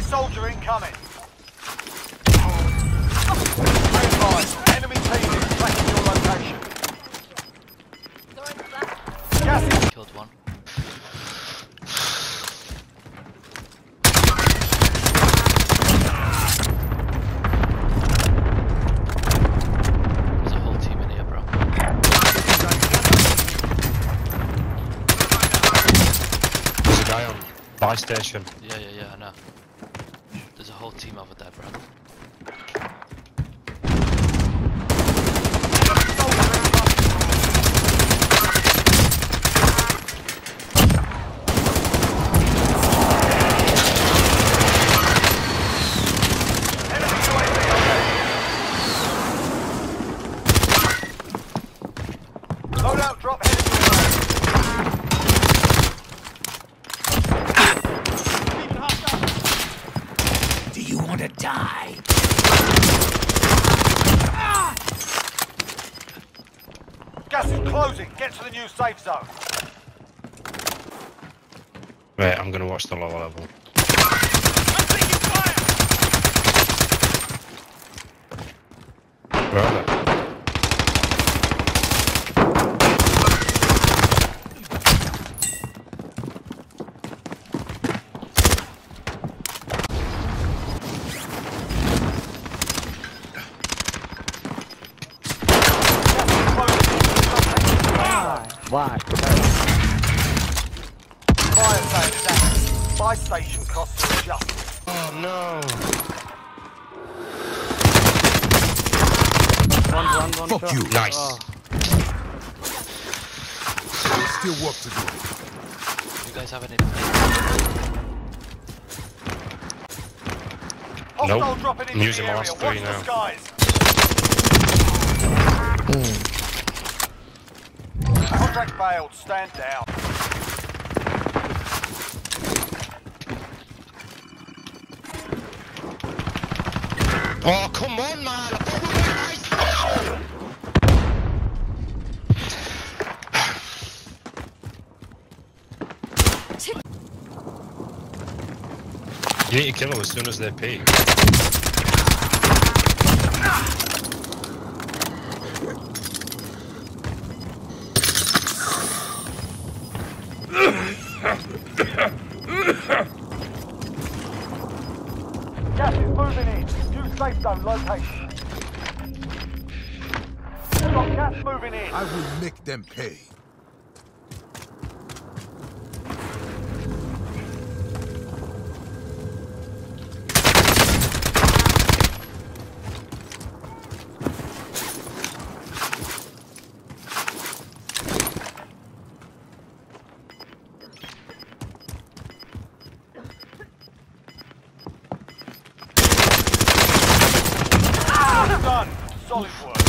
soldier incoming. Stand by. Enemy team is tracking your location. Gas is Killed one. There's a whole team in here, bro. There's a guy on buy station. Yeah, I know. There's a whole team over there, bro. loadout drop headed to the Do you want to die? gas is closing. Get to the new safe zone. Right, I'm gonna watch the lower level. Where are they? Why? Fire zone is active. Buy station costs are adjusted. Oh no! One Fuck shot. you. Nice. Oh. Still work to do. You guys have any? Hostile Nope. dropping I'm into using the my area. last Watch three the now. skies. Contract failed. Stand down. Oh come on, man! I thought we were nice. You need to kill them as soon as they peek. Gas is moving in. New safe zone location. Got gas moving in. I will make them pay. Done. Solid work.